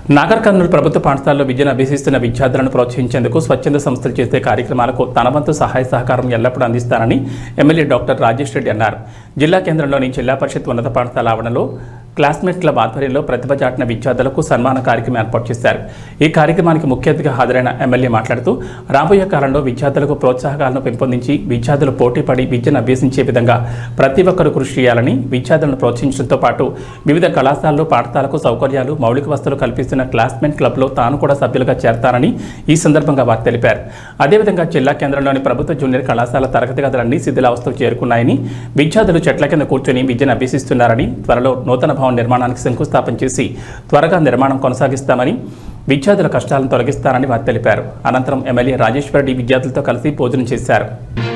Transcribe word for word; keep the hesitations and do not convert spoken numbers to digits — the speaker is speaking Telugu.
నాగర్ కర్నూలు ప్రభుత్వ పాఠశాలలో విద్యను అభ్యసిస్తున్న విద్యార్థులను ప్రోత్సహించేందుకు స్వచ్ఛంద సంస్థలు చేసే కార్యక్రమాలకు తన వంతు సహాయ సహకారం ఎల్లప్పుడూ అందిస్తానని ఎమ్మెల్యే డాక్టర్ రాజేష్ రెడ్డి అన్నారు. జిల్లా కేంద్రంలోని జిల్లా పరిషత్ ఉన్నత పాఠశాల ఆవరణలో క్లాస్మేట్ క్లబ్ ఆధ్వర్యంలో ప్రతిభ చాటిన విద్యార్థులకు సన్మాన కార్యక్రమం ఏర్పాటు చేశారు. ఈ కార్యక్రమానికి ముఖ్య అతిథిగా హాజరైన ఎమ్మెల్యే మాట్లాడుతూ రాబోయే కాలంలో విద్యార్థులకు ప్రోత్సాహకాలను పెంపొందించి విద్యార్థులు పోటీపడి విద్యను అభ్యసించే విధంగా ప్రతి ఒక్కరూ కృషి చేయాలని, విద్యార్థులను ప్రోత్సహించడంతో పాటు వివిధ కళాశాలలు పాఠశాలకు సౌకర్యాలు మౌలిక వసతులు కల్పిస్తున్న క్లాస్మేట్ క్లబ్లో తాను కూడా సభ్యులుగా చేరతానని ఈ సందర్భంగా వారు తెలిపారు. అదేవిధంగా జిల్లా కేంద్రంలోని ప్రభుత్వ జూనియర్ కళాశాల తరగతి గదులన్నీ శిథిలావస్థకు చేరుకున్నాయని, విద్యార్థులు చెట్ల కింద కూర్చొని విద్యను అభ్యసిస్తున్నారని, త్వరలో నూతన భవన నిర్మాణానికి శంకుస్థాపన చేసి త్వరగా నిర్మాణం కొనసాగిస్తామని, విద్యార్థుల కష్టాలను తొలగిస్తారని వారు తెలిపారు. అనంతరం ఎమ్మెల్యే రాజేశ్వర్ రెడ్డి విద్యార్థులతో కలిసి భోజనం చేశారు.